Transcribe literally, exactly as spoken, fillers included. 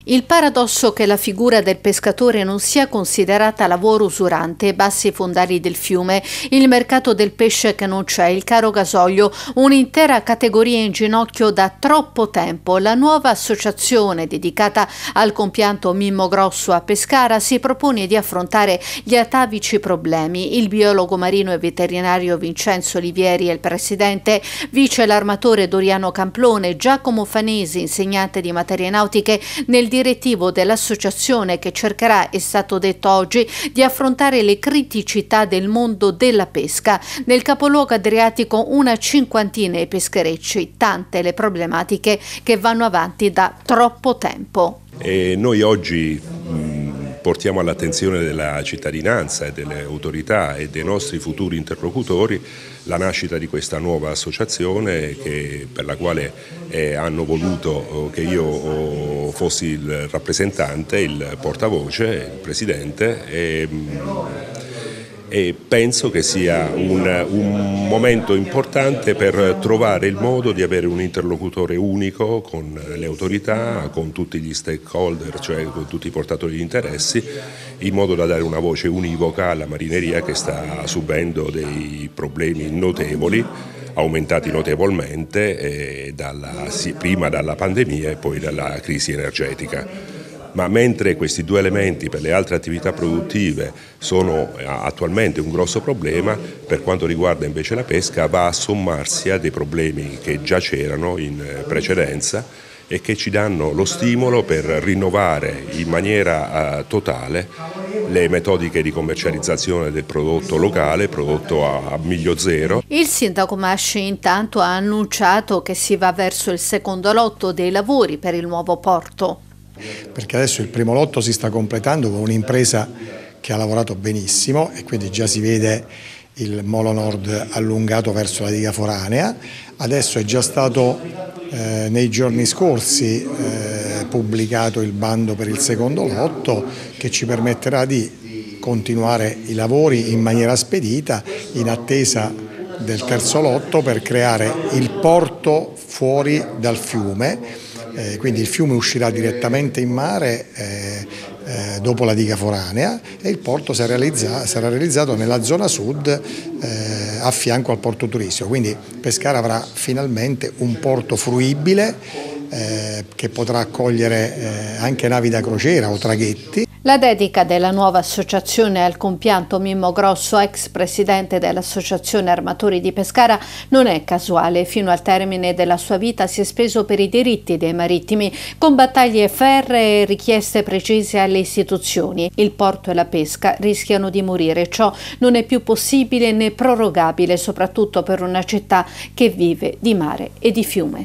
Il paradosso che la figura del pescatore non sia considerata lavoro usurante, bassi fondali del fiume, il mercato del pesce che non c'è, il caro gasolio, un'intera categoria in ginocchio da troppo tempo. La nuova associazione dedicata al compianto Mimmo Grosso a Pescara si propone di affrontare gli atavici problemi. Il biologo marino e veterinario Vincenzo Olivieri è il presidente, vice l'armatore Doriano Camplone, Giacomo Fanesi, insegnante di materie nautiche, nel direttivo dell'associazione che cercherà, è stato detto oggi, di affrontare le criticità del mondo della pesca. Nel capoluogo adriatico una cinquantina di pescherecci, tante le problematiche che vanno avanti da troppo tempo. E noi oggi mh, portiamo all'attenzione della cittadinanza e delle autorità e dei nostri futuri interlocutori la nascita di questa nuova associazione che, per la quale eh, hanno voluto che io fossi il rappresentante, il portavoce, il presidente e, e penso che sia un, un momento importante per trovare il modo di avere un interlocutore unico con le autorità, con tutti gli stakeholder, cioè con tutti i portatori di interessi, in modo da dare una voce univoca alla marineria che sta subendo dei problemi notevoli, aumentati notevolmente eh, dalla, sì, prima dalla pandemia e poi dalla crisi energetica. Ma mentre questi due elementi per le altre attività produttive sono attualmente un grosso problema, per quanto riguarda invece la pesca va a sommarsi a dei problemi che già c'erano in precedenza e che ci danno lo stimolo per rinnovare in maniera uh, totale le metodiche di commercializzazione del prodotto locale, prodotto a, a miglio zero. Il sindaco Masci intanto ha annunciato che si va verso il secondo lotto dei lavori per il nuovo porto. Perché adesso il primo lotto si sta completando con un'impresa che ha lavorato benissimo e quindi già si vede il Molo Nord allungato verso la diga foranea. Adesso è già stato eh, nei giorni scorsi eh, pubblicato il bando per il secondo lotto che ci permetterà di continuare i lavori in maniera spedita in attesa del terzo lotto per creare il porto fuori dal fiume. Eh, quindi il fiume uscirà direttamente in mare eh, eh, dopo la diga foranea e il porto sarà, realizza, sarà realizzato nella zona sud eh, a fianco al porto turistico, quindi Pescara avrà finalmente un porto fruibile eh, che potrà accogliere eh, anche navi da crociera o traghetti. La dedica della nuova associazione al compianto Mimmo Grosso, ex presidente dell'Associazione Armatori di Pescara, non è casuale. Fino al termine della sua vita si è speso per i diritti dei marittimi, con battaglie ferree e richieste precise alle istituzioni. Il porto e la pesca rischiano di morire. Ciò non è più possibile né prorogabile, soprattutto per una città che vive di mare e di fiume.